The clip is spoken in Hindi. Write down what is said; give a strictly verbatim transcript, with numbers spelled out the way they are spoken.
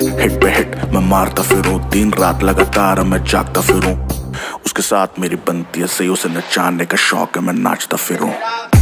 हिट पे हिट मैं मारता फिरूं, दिन रात लगातार मैं जागता फिरूं। उसके साथ मेरी बनती है सही, उसे नचाने का शौक है, मैं नाचता फिरूं।